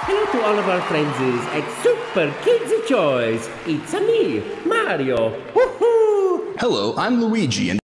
Hello to all of our friends at Super Kids Choice. It's me, Mario. Woohoo! Hello, I'm Luigi, and